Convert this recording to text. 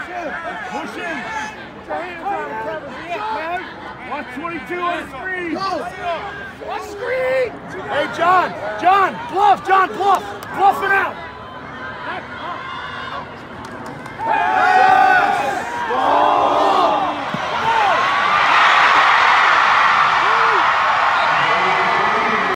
Push in. Watch 22 on the screen. Watch screen. Hey, John, bluff, bluff it